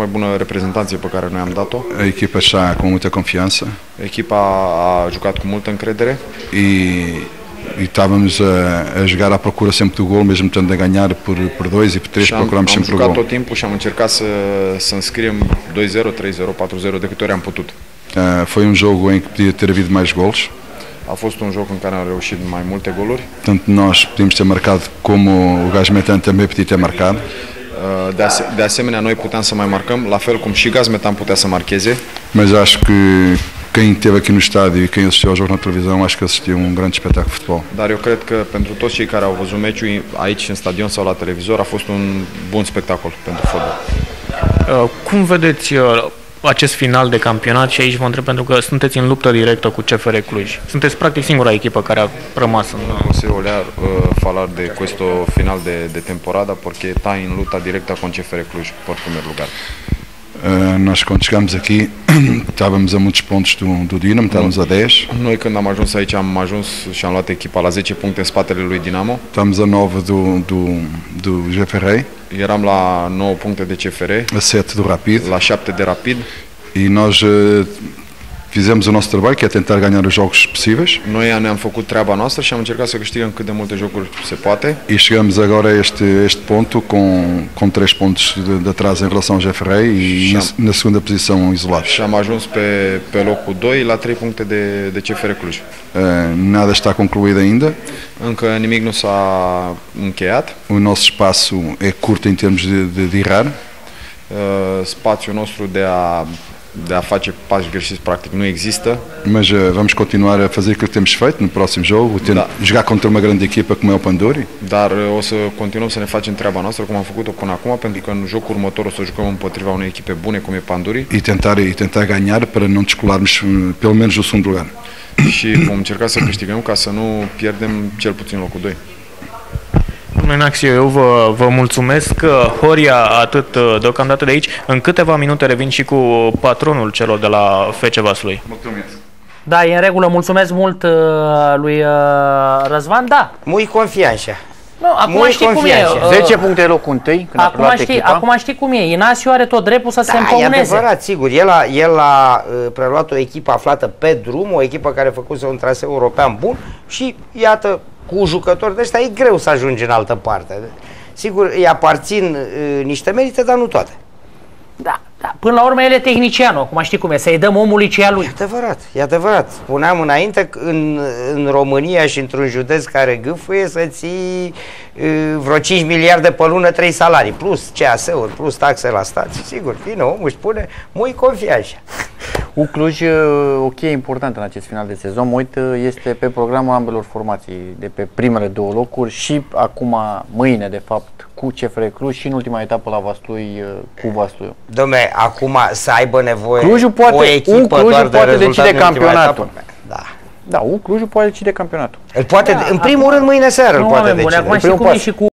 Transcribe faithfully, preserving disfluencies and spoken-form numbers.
bună reprezentanție pe care noi am dat-o. A equipa está com muita confiança. Echipa a jucat cu multă încredere. E, e estávamos a, a jogar à procura sempre do gol, mesmo estando a ganhar por, por dois e por três, procurámos sempre o gol. Am jucat tot timpul și am încercat să, să înscriem doi zero, trei zero, patru zero de câte ori am putut. Uh, foi um jogo em que podia ter havido mais golos. A fost un joc în care am reușit mai multe goluri. Tanto nós podíamos ter marcado como o Gazmetan também podia ter marcado. De, ase de asemenea, noi puteam să mai marcăm, la fel cum și Gazmetan putea să marcheze. Mas acho que quem esteve aqui no estádio e quem assistiu ao jogo na televisão, acho que assistiu um grande espetáculo de futebol. Dar eu cred că pentru toți cei care au văzut meciul aici în stadion sau la televizor a fost un bun spectacol pentru fotbal. Uh, cum vedeți uh, acest final de campionat? Și aici vă întreb pentru că sunteți în luptă directă cu C F R Cluj. Sunteți practic singura echipă care a rămas în... Consiglio olhar uh, falar de questo final de, de temporada porque está em luta directa com C F R Cluj por primeiro lugar. Uh, nós quando chegámos aqui estávamos a muitos pontos do, do Dinamo, estávamos a dez. Noi când am ajuns aici am ajuns și am luat echipa la zece puncte în spatele lui Dinamo. Estávamos a nove do, do, do G F R. Eram la nouă puncte de C F R. A sete do Rapid. La șapte de Rapid. E nós uh, fizemos o nosso trabalho, que é tentar ganhar os jogos possíveis. Noi ne-am făcut treaba noastră și am încercat să câștigăm cât de multe jocuri se poate. E chegamos agora a este, este ponto com, com três pontos de, de atraso em relação ao G F R e na, na segunda posição isolados. Și am ajuns pe, pe locul doi la trei puncte de, de C F R Cluj. Uh, nada está concluído ainda. Încă nimic nu s-a încheiat. O nosso espaço é curto em termos de, de, de errar. Uh, spațiul nostru de a de a face pași greșiți practic nu există. Mas uh, vamos continuar a fazer aquilo que temos feito no próximo jogo, da. Jogar contra uma grande equipa como é o Panduri. Dar uh, o să continuăm să ne facem treaba noastră cum am făcut-o până acum, pentru că în jocul următor o să jucăm împotriva unei echipe bune cum e Panduri. E tentar e tentar ganhar para não descolarmos pelo menos o segundo lugar. Și vom încerca să câștigăm ca să nu pierdem cel puțin locul doi. Domnule Naxio, eu vă, vă mulțumesc. Horia, atât deocamdată de aici. În câteva minute revin și cu patronul celor de la F C Vaslui. Mulțumesc. Da, e în regulă. Mulțumesc mult uh, lui uh, Răzvan. Da. Muy confianța. Nu, acum știi cum e. zece puncte locul întâi. Acum știi, acum știi cum e. Inacio are tot dreptul să da, se împăuneze. E adevărat, sigur. El a, el a uh, preluat o echipă aflată pe drum, o echipă care făcuse un traseu european bun și iată, cu jucători de ăștia e greu să ajungi în altă parte. Sigur, îi aparțin uh, niște merite, dar nu toate. Da, da. Până la urmă el e tehnicianul, acum știi cum e, să-i dăm omului ce a lui. E adevărat, e adevărat. Spuneam înainte că în, în România și într-un județ care gâfâie să ții uh, vreo cinci miliarde pe lună, trei salarii, plus C A S-uri, plus taxe la stat. Sigur, vine omul își spune, muy confianța. U Cluj, o cheie importantă în acest final de sezon, mă uit, este pe programul ambelor formații, de pe primele două locuri și acum, mâine, de fapt, cu C F R Cluj și în ultima etapă la Vaslui, cu Vaslui. Dom'le, acum să aibă nevoie Clujul poate, o echipă Clujul doar de poate rezultat decide campionatul. Da. Da, U Clujul poate decide campionatul. Îl poate, da, în primul acum, rând, mâine seară îl poate decide. Acum știi cum e și cu